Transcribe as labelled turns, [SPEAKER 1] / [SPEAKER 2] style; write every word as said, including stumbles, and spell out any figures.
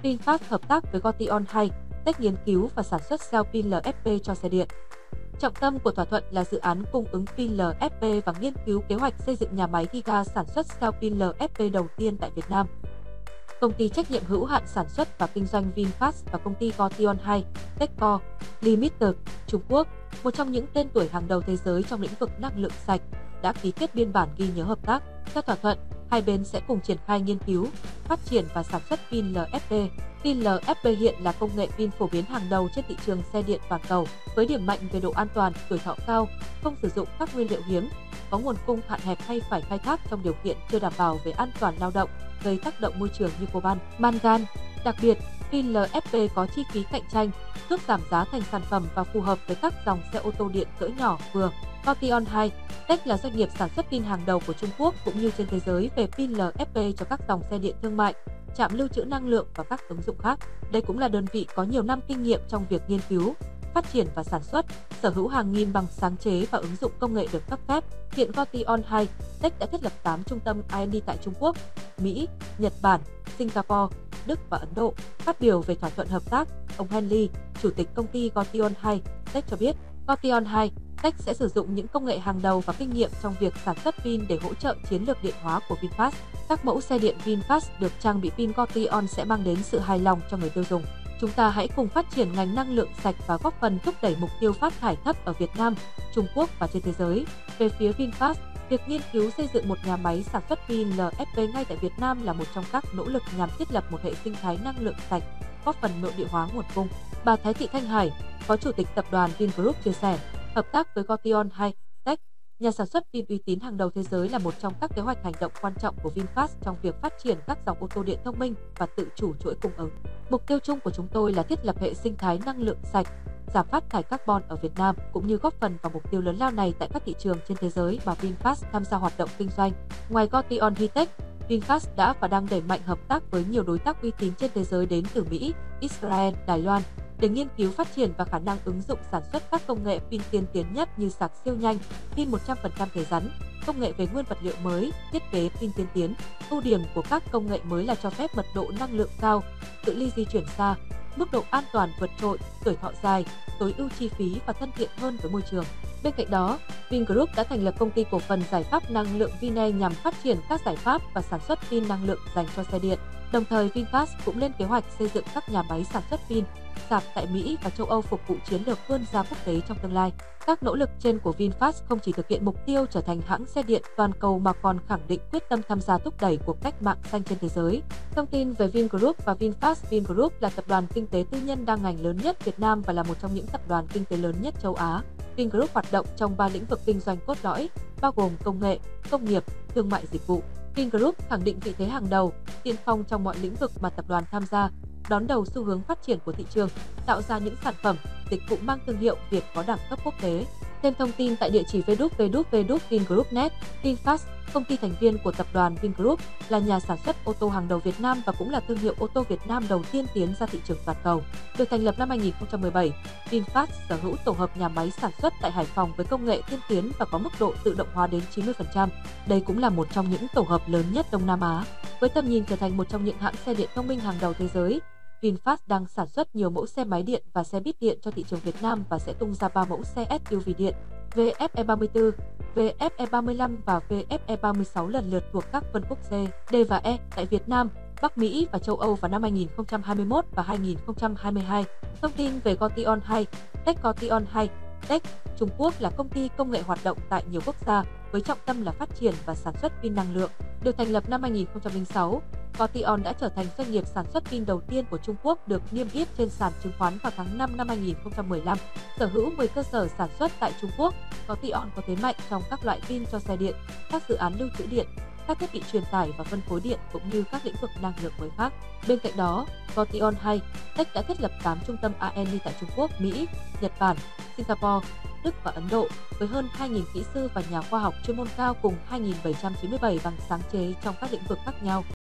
[SPEAKER 1] VinFast hợp tác với Gotion High-Tech nghiên cứu và sản xuất cell pin lờ ép pê cho xe điện. Trọng tâm của thỏa thuận là dự án cung ứng pin lờ ép pê và nghiên cứu kế hoạch xây dựng nhà máy giga sản xuất cell pin lờ ép pê đầu tiên tại Việt Nam. Công ty trách nhiệm hữu hạn sản xuất và kinh doanh VinFast và công ty Gotion High-Tech Co. Limited, Trung Quốc, một trong những tên tuổi hàng đầu thế giới trong lĩnh vực năng lượng sạch, đã ký kết biên bản ghi nhớ hợp tác. Theo thỏa thuận, hai bên sẽ cùng triển khai nghiên cứu, phát triển và sản xuất pin lờ ép pê. Pin lờ ép pê hiện là công nghệ pin phổ biến hàng đầu trên thị trường xe điện toàn cầu, với điểm mạnh về độ an toàn, tuổi thọ cao, không sử dụng các nguyên liệu hiếm, có nguồn cung hạn hẹp hay phải khai thác trong điều kiện chưa đảm bảo về an toàn lao động, gây tác động môi trường như coban, mangan. Đặc biệt, pin lờ ép pê có chi phí cạnh tranh, giúp giảm giá thành sản phẩm và phù hợp với các dòng xe ô tô điện cỡ nhỏ vừa. Gotion High-Tech là doanh nghiệp sản xuất pin hàng đầu của Trung Quốc cũng như trên thế giới về pin lờ ép pê cho các dòng xe điện thương mại, trạm lưu trữ năng lượng và các ứng dụng khác. Đây cũng là đơn vị có nhiều năm kinh nghiệm trong việc nghiên cứu, phát triển và sản xuất, sở hữu hàng nghìn bằng sáng chế và ứng dụng công nghệ được cấp phép. Hiện Gotion High-Tech đã thiết lập tám trung tâm R and D tại Trung Quốc, Mỹ, Nhật Bản, Singapore, Đức và Ấn Độ. Phát biểu về thỏa thuận hợp tác, ông Henry, chủ tịch công ty Gotion High-Tech cho biết, Gotion High-Tech sẽ sử dụng những công nghệ hàng đầu và kinh nghiệm trong việc sản xuất pin để hỗ trợ chiến lược điện hóa của VinFast. Các mẫu xe điện VinFast được trang bị pin Gotion sẽ mang đến sự hài lòng cho người tiêu dùng. Chúng ta hãy cùng phát triển ngành năng lượng sạch và góp phần thúc đẩy mục tiêu phát thải thấp ở Việt Nam, Trung Quốc và trên thế giới. Về phía VinFast, việc nghiên cứu xây dựng một nhà máy sản xuất pin lờ ép pê ngay tại Việt Nam là một trong các nỗ lực nhằm thiết lập một hệ sinh thái năng lượng sạch, góp phần nội địa hóa nguồn cung. Bà Thái Thị Thanh Hải, Phó Chủ tịch Tập đoàn Vingroup chia sẻ, hợp tác với Gotion High-Tech, nhà sản xuất pin uy tín hàng đầu thế giới là một trong các kế hoạch hành động quan trọng của VinFast trong việc phát triển các dòng ô tô điện thông minh và tự chủ chuỗi cung ứng. Mục tiêu chung của chúng tôi là thiết lập hệ sinh thái năng lượng sạch, giảm phát thải carbon ở Việt Nam cũng như góp phần vào mục tiêu lớn lao này tại các thị trường trên thế giới mà VinFast tham gia hoạt động kinh doanh. Ngoài Gotion High-Tech, VinFast đã và đang đẩy mạnh hợp tác với nhiều đối tác uy tín trên thế giới đến từ Mỹ, Israel, Đài Loan để nghiên cứu phát triển và khả năng ứng dụng sản xuất các công nghệ pin tiên tiến nhất như sạc siêu nhanh, pin một trăm phần trăm thể rắn, công nghệ về nguyên vật liệu mới, thiết kế pin tiên tiến. Ưu điểm của các công nghệ mới là cho phép mật độ năng lượng cao, cự ly di chuyển xa, mức độ an toàn vượt trội, tuổi thọ dài, tối ưu chi phí và thân thiện hơn với môi trường. Bên cạnh đó, Vingroup đã thành lập công ty cổ phần giải pháp năng lượng Vine nhằm phát triển các giải pháp và sản xuất pin năng lượng dành cho xe điện. Đồng thời, VinFast cũng lên kế hoạch xây dựng các nhà máy sản xuất pin, sạc tại Mỹ và châu Âu phục vụ chiến lược vươn ra quốc tế trong tương lai. Các nỗ lực trên của VinFast không chỉ thực hiện mục tiêu trở thành hãng xe điện toàn cầu mà còn khẳng định quyết tâm tham gia thúc đẩy cuộc cách mạng xanh trên thế giới. Thông tin về Vingroup và VinFast. Vingroup là tập đoàn kinh tế tư nhân đa ngành lớn nhất Việt Nam và là một trong những tập đoàn kinh tế lớn nhất châu Á. Vingroup hoạt động trong ba lĩnh vực kinh doanh cốt lõi, bao gồm công nghệ, công nghiệp, thương mại dịch vụ. Vingroup khẳng định vị thế hàng đầu, tiên phong trong mọi lĩnh vực mà tập đoàn tham gia, đón đầu xu hướng phát triển của thị trường, tạo ra những sản phẩm, dịch vụ mang thương hiệu Việt có đẳng cấp quốc tế. Thêm thông tin tại địa chỉ w w w chấm vingroup chấm net. VinFast, công ty thành viên của tập đoàn Vingroup, là nhà sản xuất ô tô hàng đầu Việt Nam và cũng là thương hiệu ô tô Việt Nam đầu tiên tiến ra thị trường toàn cầu. Được thành lập năm hai nghìn không trăm mười bảy, VinFast sở hữu tổ hợp nhà máy sản xuất tại Hải Phòng với công nghệ tiên tiến và có mức độ tự động hóa đến chín mươi phần trăm. Đây cũng là một trong những tổ hợp lớn nhất Đông Nam Á. Với tầm nhìn trở thành một trong những hãng xe điện thông minh hàng đầu thế giới, VinFast đang sản xuất nhiều mẫu xe máy điện và xe buýt điện cho thị trường Việt Nam và sẽ tung ra ba mẫu xe ét u vê điện vê ép e ba mươi tư, vê ép e ba mươi lăm và vê ép e ba mươi sáu lần lượt thuộc các phân khúc C, D và E tại Việt Nam, Bắc Mỹ và châu Âu vào năm hai nghìn không trăm hai mươi mốt và hai nghìn không trăm hai mươi hai. Thông tin về Gotion High-Tech. Gotion High-Tech Trung Quốc là công ty công nghệ hoạt động tại nhiều quốc gia với trọng tâm là phát triển và sản xuất pin năng lượng. Được thành lập năm hai nghìn không trăm lẻ sáu, Gotion đã trở thành doanh nghiệp sản xuất pin đầu tiên của Trung Quốc được niêm yết trên sàn chứng khoán vào tháng năm năm hai nghìn không trăm mười lăm. Sở hữu mười cơ sở sản xuất tại Trung Quốc, Gotion có thế mạnh trong các loại pin cho xe điện, các dự án lưu trữ điện, các thiết bị truyền tải và phân phối điện cũng như các lĩnh vực năng lượng mới khác. Bên cạnh đó, Gotion High-Tech đã thiết lập tám trung tâm R and D tại Trung Quốc, Mỹ, Nhật Bản, Singapore, Đức và Ấn Độ với hơn hai nghìn kỹ sư và nhà khoa học chuyên môn cao cùng hai nghìn bảy trăm chín mươi bảy bằng sáng chế trong các lĩnh vực khác nhau.